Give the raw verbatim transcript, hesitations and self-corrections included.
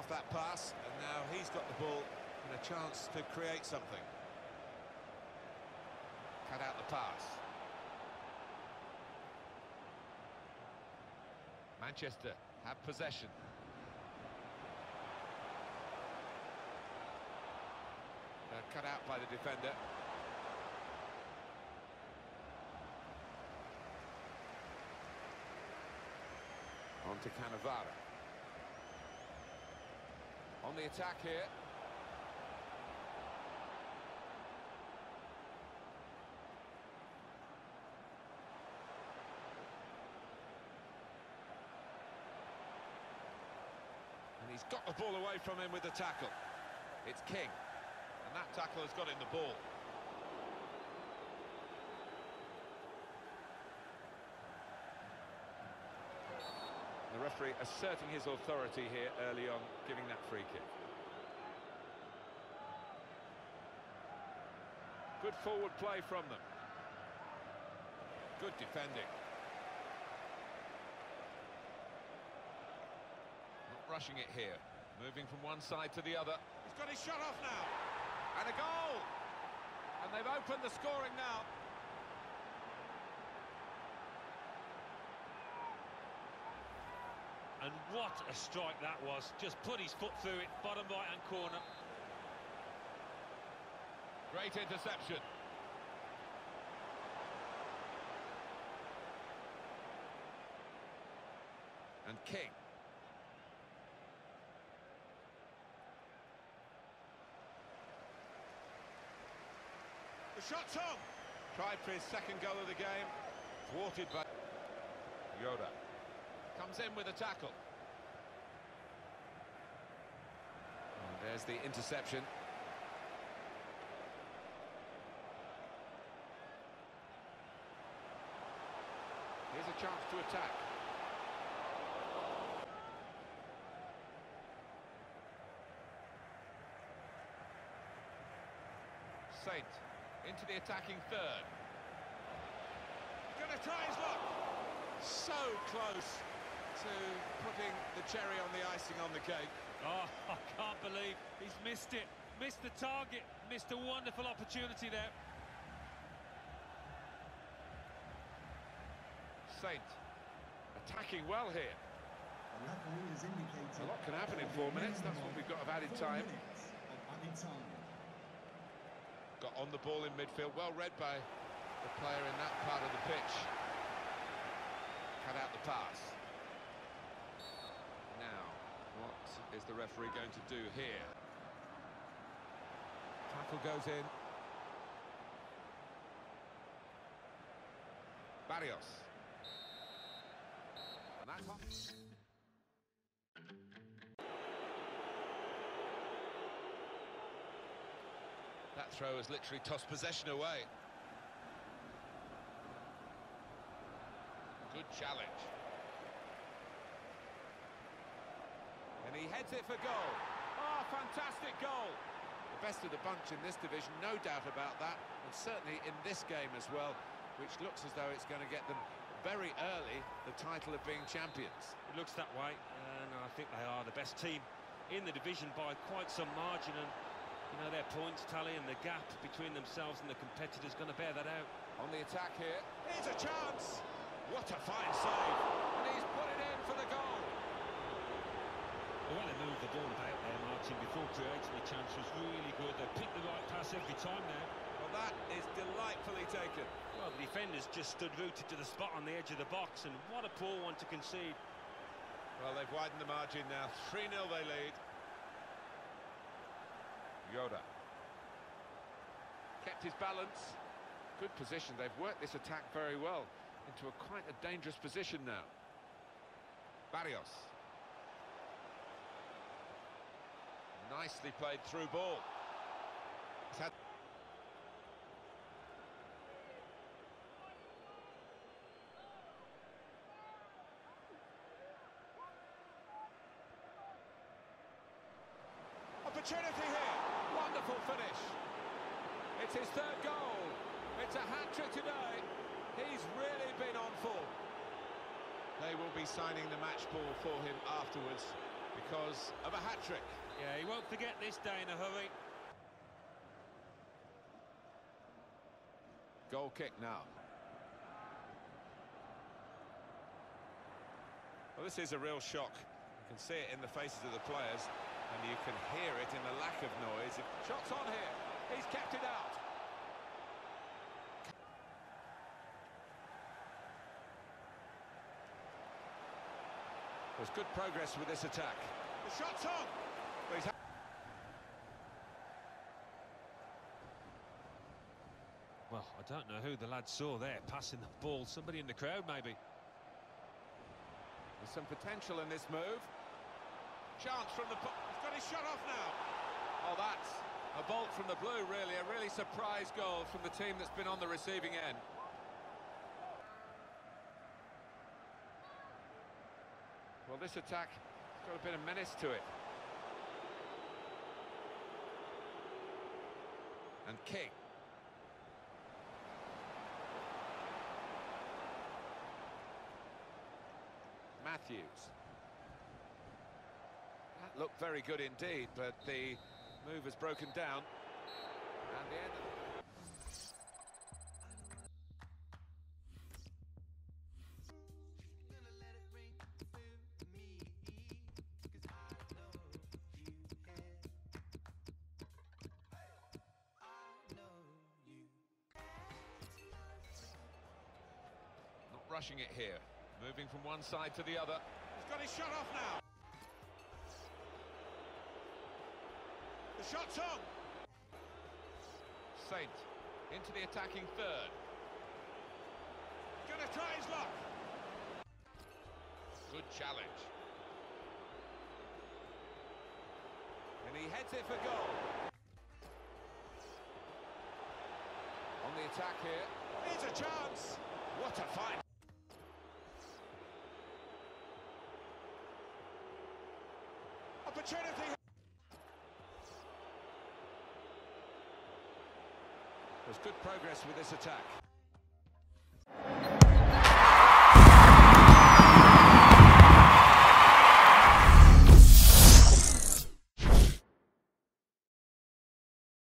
off that pass, and now he's got the ball and a chance to create something. Cut out the pass. Manchester have possession. They're cut out by the defender. On to Cannavaro. On the attack here. And he's got the ball away from him with the tackle. It's King. And that tackle has got him the ball. The referee asserting his authority here early on, giving that free kick. Good forward play from them. Good defending. Not rushing it here. Moving from one side to the other. He's got his shot off now. And a goal! And they've opened the scoring now. And what a strike that was. Just put his foot through it, bottom right-hand corner. Great interception. And King. The shot's on. Tried for his second goal of the game. Thwarted by Yoda. Comes in with a tackle. And there's the interception. Here's a chance to attack. Saint into the attacking third. Gonna try his luck. So close to putting the cherry on the icing on the cake. Oh, I can't believe he's missed it. Missed the target. Missed a wonderful opportunity there. Saint attacking well here. The referee has indicated A lot can happen in four minutes. That's what we've got of added time. Got on the ball in midfield. Well read by the player in that part of the pitch. Cut out the pass. Now, what is the referee going to do here? Tackle goes in. Barrios. And that's off. That throw has literally tossed possession away. Good challenge. And he heads it for goal. Oh, fantastic goal. The best of the bunch in this division, no doubt about that. And certainly in this game as well, which looks as though it's going to get them very early the title of being champions. It looks that way, and I think they are the best team in the division by quite some margin. And you know, their points tally and the gap between themselves and the competitors going to bear that out. On the attack here. Here's a chance. What a fine save. And he's put it in for the goal. The way they moved the ball about there, Martin, before creating the chance was really good. They picked the right pass every time now. Well, that is delightfully taken. Well, the defenders just stood rooted to the spot on the edge of the box, and what a poor one to concede. Well, they've widened the margin now. three nil they lead. Yoda. Kept his balance. Good position. They've worked this attack very well into a quite a dangerous position now. Barrios. Nicely played through ball. He's had opportunity here. Wonderful finish. It's his third goal. It's a hat-trick today. He's really been on full. They will be signing the match ball for him afterwards, because because of a hat-trick. Yeah, he won't forget this day in a hurry. Goal kick now. Well, this is a real shock. You can see it in the faces of the players, and you can hear it in the lack of noise. Shots on here. He's kept it out. There's good progress with this attack. The shot's on. Well, he's Well, I don't know who the lad saw there passing the ball. Somebody in the crowd, maybe. There's some potential in this move. Chance from the... He's got his shot off now. Oh, that's a bolt from the blue, really. A really surprise goal from the team that's been on the receiving end. Well, this attack has got a bit of menace to it. And King. Matthews. That looked very good indeed, but the move has broken down. And the end of Not rushing it here. Moving from one side to the other. He's got his shot off now. The shot's on. Saint into the attacking third. Gonna try his luck. Good challenge. And he heads it for goal. On the attack here. Here's a chance. What a fight. Opportunity. There's good progress with this attack.